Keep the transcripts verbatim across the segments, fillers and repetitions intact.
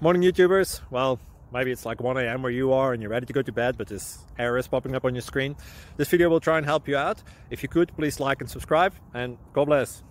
Morning YouTubers. Well, maybe it's like one A M where you are and you're ready to go to bed, but this error is popping up on your screen. This video will try and help you out. If you could, please like and subscribe, and God bless.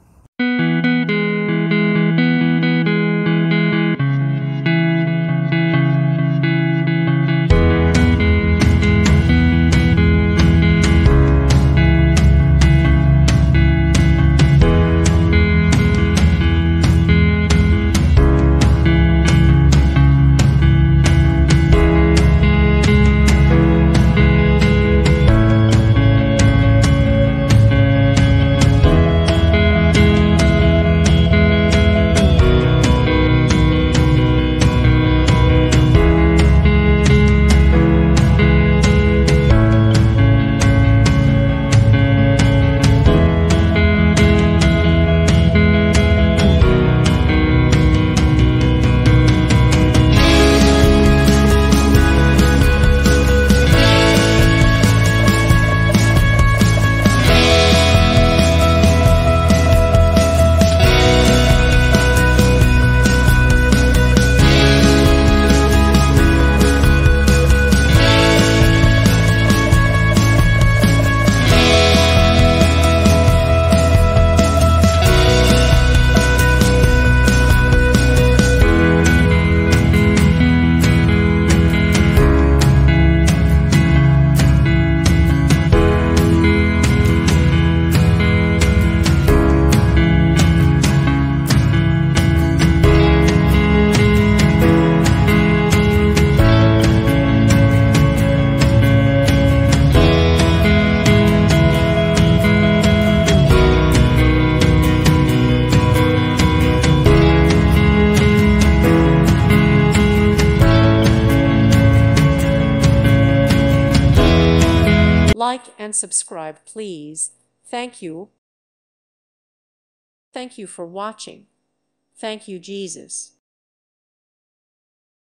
Like and subscribe, please. Thank you. Thank you for watching. Thank you, Jesus.